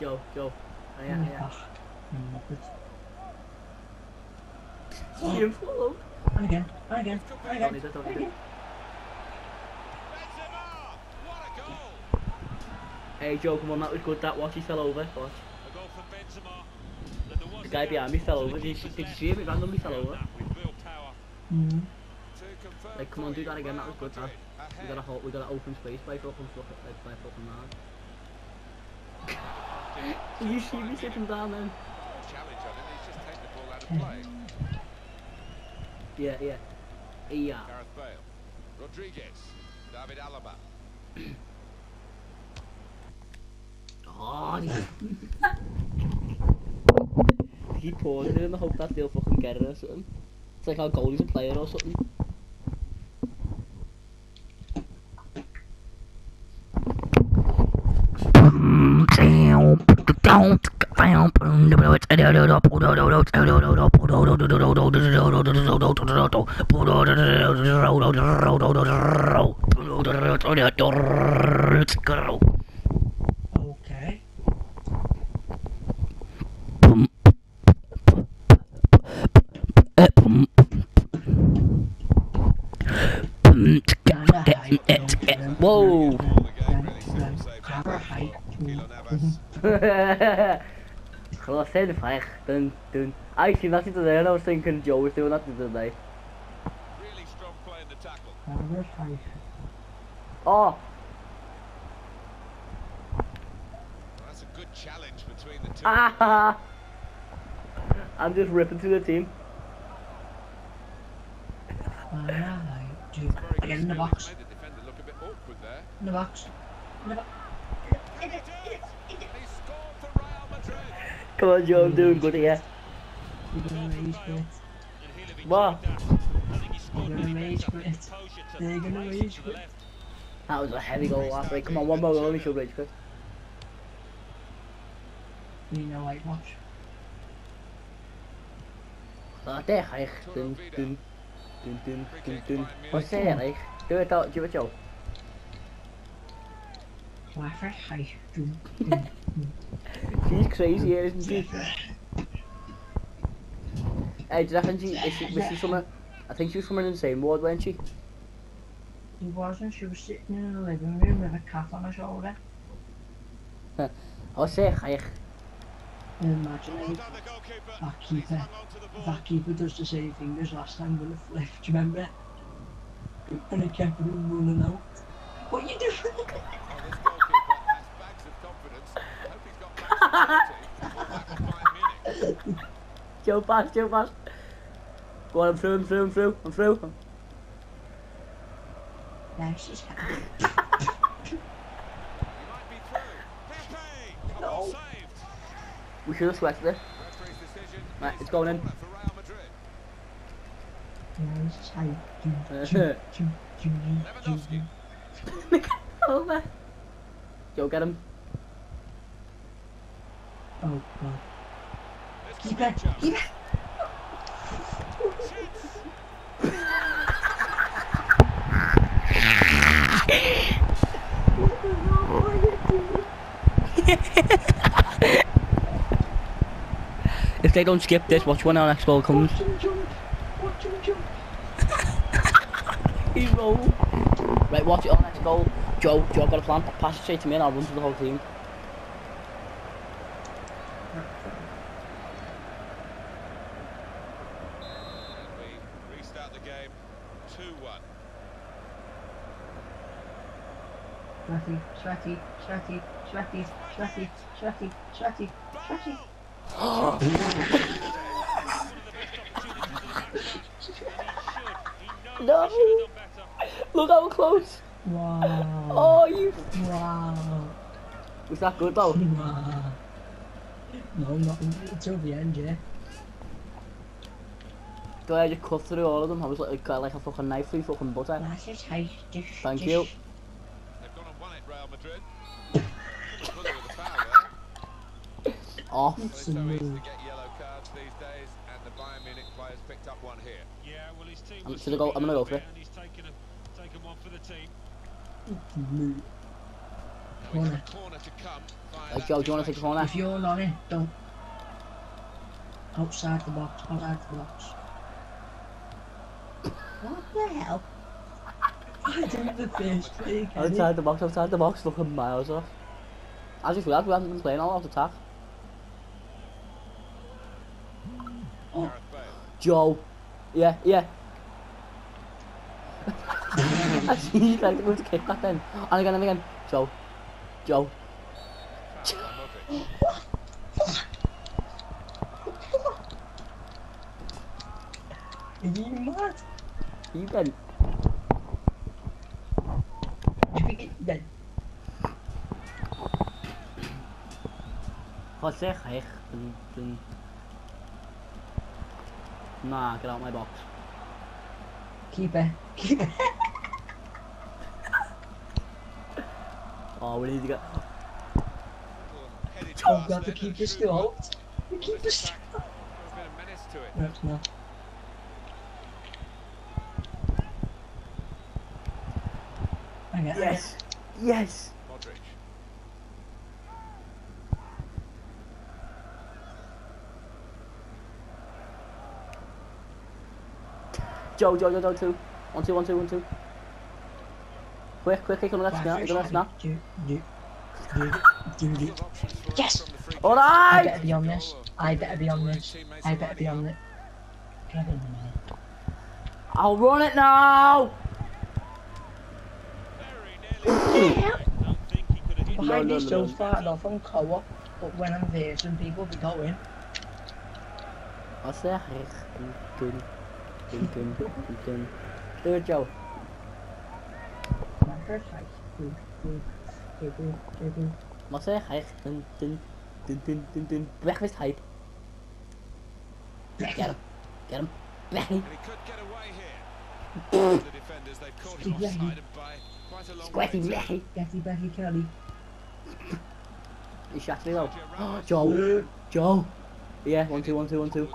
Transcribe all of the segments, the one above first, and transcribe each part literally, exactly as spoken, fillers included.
Joe, Joe. Oh, yeah, yeah. See him follow. And again, and again, and again. Don't need it, don't need it. Hey Joe, come on, that was good. That watch, he fell over. Watch. The guy behind me fell over. Did you, did you see him? He randomly fell over. Mm-hmm. Like, come on, do that again. That was good. That. We got a whole, we got an open space by fucking fluff it, like by fucking mad. You see me sitting down then? Yeah, yeah. Yeah. Gareth Bale, Rodriguez, David Alaba. Oh, he paused it in the hope that they'll fucking get it or something. It's like our goalie's a player or something. Okay. Whoa! Close in, fire. Dun, dun. I seen that today and I was thinking Joe was doing that today. Really strong play in the tackle. Oh! That's a good challenge between the two. Ah! I'm just ripping through the team. Alright, dude. Again in the box. Made the defender look a bit awkward there. In the box. In the box. He scored for Real Madrid. Come on, Joe, I'm doing good here. You're gonna rage quit. What? They're gonna rage quit. They're gonna rage quit. That was a heavy goal last week. Come on, one more goal, only should rage quit. You know, like, watch. Oh, there, hey. Dun, dun, dun, dun, dun, dun. What's that, like? Do it out, do it, Joe. Laugh at high. She's crazy here, isn't she? Hey, do you reckon she, is she, was she from a, I think she was from an insane ward, wasn't she? She wasn't, she was sitting in the living room with a cat on her shoulder. Oh, say, hey. Imagine if that keeper, that keeper does the same thing as last time with a flip, do you remember? And it kept running out. What are you doing? Oh, this goalkeeper has bags of confidence. I hope he's got bags of quality. Back five minutes. Joe pass, Joe pass. Go on, I'm through, I'm through, I'm through, I'm through. Now she's happy. You might be through. Pepe! No. Well saved. We should have sweated it. Referee's decision. Right, it's going in. For Real Madrid. Now she's happy. Lewandowski. Over. Joe, get him. Oh god. This Keep could it, be a chance. keep it. If they don't skip this, watch when our next goal comes. Watch him jump. Watch him jump. He's rolled. Right, watch it on next goal. Joe, Joe, I've got a plan. Pass it straight to me and I'll run through the whole team. And we restart the game. two one. Sweaty, sweaty, sweaty, sweaty, sweaty, sweaty, sweaty, sweaty. No! Look how close! Wow. Oh, you. Wow. Was that good though? Wow. No, nothing until the end, yeah. Do I just cut through all of them? I was like, got like a fucking knife through fucking butter. That's just how just, Thank just, you. They've gone and won it, Real Madrid. Bully with a foul there. Off. Well, it's so easy to get yellow cards these days, and the Bayern Munich players picked up one here. Yeah, well, his team I'm, was should I go, I'm gonna go for it. and he's taken, a, taken one for the team. No corner. Like, Joe, do you want to take a corner? If you're on it, don't. Outside the box, outside the box. What the hell? I did the first play, Outside the box, outside the box, looking miles off. I just realised we haven't been playing all out attack. Oh. Joe. Yeah, yeah. I see you tried to go to kick that then. And again and again. Joe. Joe. Are you mad? You bent. You think it dead? Wat zeg hij? Nah, get out my box. Keeper. Keeper. Oh, we need to get. Oh god, the keeper's still out. The keeper's still out. No, it's not. Hang on. Yes! Yes! Joe, Joe, Joe, Joe, two. One, two, one, two, one, two. Quick, quick, quick, on the left snap, on the left snap. Do, do, do, do, do. Yes! I Alright! better be on this. I better be on this. I better be on it. Get in a minute. I'll run it now! Behind these Joe started off on co-op, but when I'm versing people be going. Wat zeg ik? Dun, dun, dun, dun, dun. Doe het, Joe. Wat zeg ik? Dun, dun, dun, dun, dun, dun. Weg met hype. Get him. Get him. Weg. Squatty, weg. Getty, Becky, Kelly. He shot me though. Oh, Joe. Joe. Yeah, one, two, one, two, one, two.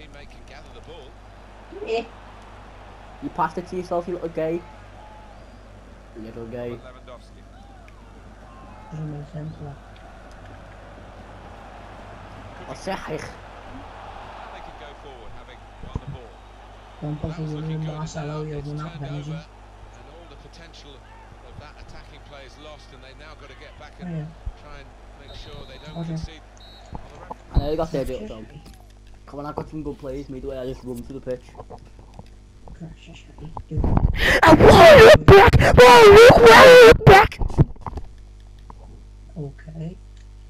Yeah. You passed it to yourself, you little gay. Little gay. Doesn't make sense, that. Wat zeg ik? Don't possibly win Marcelo, you'll run out of energy. And all the potential of that attacking play is lost, and they now got to get back and Oh, yeah. try and make sure they don't Okay. concede. I know you got there, Joe. Come on, I've got some good plays. Midway, I just run through the pitch. I want it back! I want it back! Okay.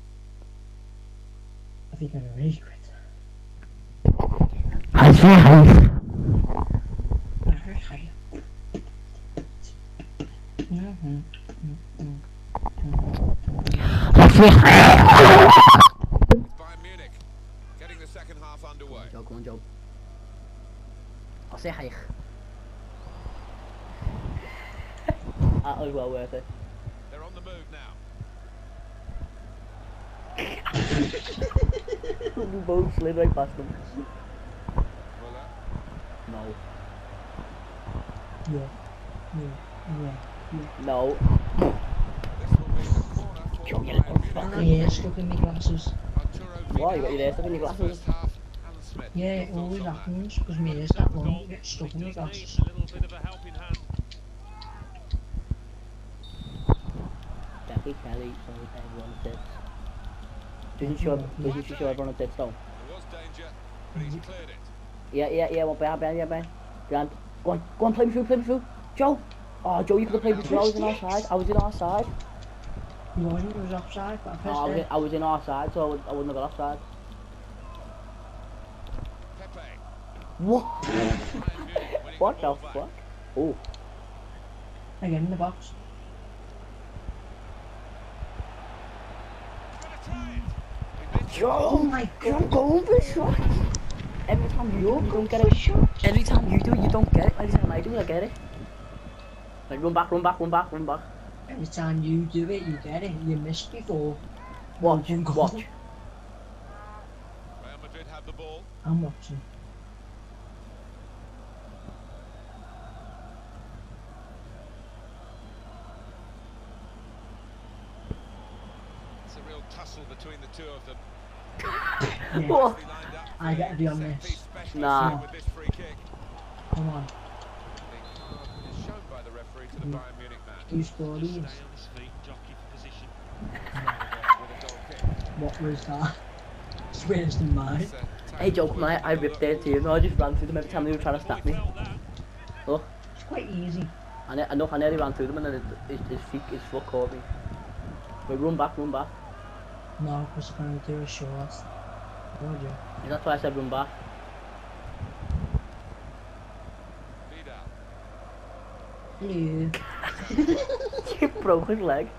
I think I'm gonna rage quit. I see. Mm-hmm. Bayern Munich getting the second half underway. Joe, come on, Joe. I'll say hi. That was well worth it. They're on the move now. We both slid right past them. Muller. No. Yeah. Yeah. Yeah. No. This will be a corner for Joe, you Bayern little Munich. fucker. My ear stuck in my glasses. Arturo Why? You got Vidal your ear stuck in your for the glasses? first half. Alan Smith. Yeah, it Your always thoughts on that? happens because my ear's that long, it gets stuck in my glasses. A little bit of a helping hand. Jackie Kelly, sorry, everyone tits. Doesn't show, doesn't she show everyone tits though? There was danger, but he's cleared it. Yeah, yeah, yeah, one behind, behind, yeah, behind. Grant. Go on, go on, play me through, play me through. Joe! Oh, Joe, you could have played me through. I was in our side. I was in our side. You wasn't, it was offside, but I No, pressed I was in, it. I was in our side, so I, would, I wouldn't have got offside. Pepe. What? Bayern Munich winning What the the ball back. fuck? Oh. Again in the box. He's gonna try it. He missed it. Joe! Oh my You're god! going for shot! Every time you do, You're you don't going get for it. shot! Every time you do, you don't get it. Every time I do, I get it. Like, run back, run back, run back, run back. Every time you do it, you get it. You missed before. Watch, You go. watch. Real Madrid have the ball. I'm watching. real tussle between the two of them. Yeah. What? Nicely lined up. I get to be on Set this. piece specialist Nah. here with this free kick. Come on. The card is shown by the referee to the Mm. Bayern Munich man. Who scored these? Stay on his feet, jockey for position. With a goal kick. What was that? It's worse than mine. It's, uh, Hey, Joe, come on, I ripped their team. No, I just ran through them every time they were trying to snap me. Look, It's quite easy. I, ne I know I nearly ran through them and then it, his, his feet, his foot caught me. Wait, run back, run back. No, because I'm going to do a short. Told you. That's why I said run back. Vidal. Hello. He broke his leg.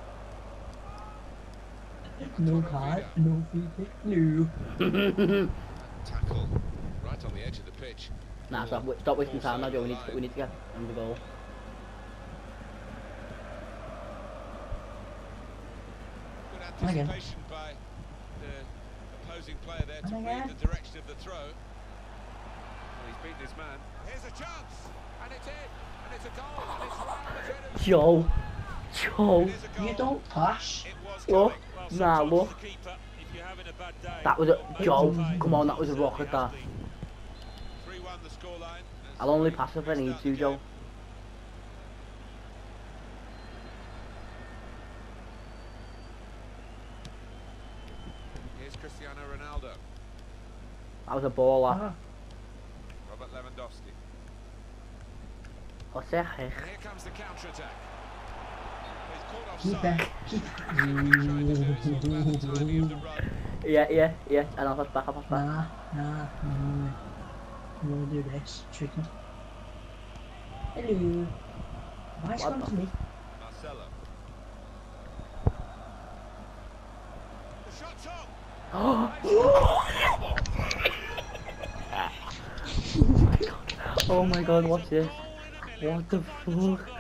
No card, no free kick, no. Tackle right on the edge of the pitch. Nah, stop, stop wasting time now, Joe. We need to, we need to get on the goal. Good Again. anticipation by the opposing player there to And read again. the direction of the throw. Well, he's beaten his man. Here's a chance, and it's in, and it's a goal, and it's right on the head of Joe. Joe. It is a goal. You don't pass. It was Look. coming. Nah, look. That was a... Joe, come on, that was a rocket, that. three one the scoreline. I'll only pass if I need to, Joe. Here's Cristiano Ronaldo. That was a ball, that. Ah, Robert Lewandowski. What's that? And here comes the counter-attack. He's caught keep offside. it, keep Trying to do is all about the timing of the it. run. Yeah, yeah, yeah. And I'll pass back, I'll pass back. Nah, nah, no. I'm gonna do this. Tricky. Hello. Why is What come the- to me? Marcelo. The shot's on. Oh my god, what's this? What the fuck?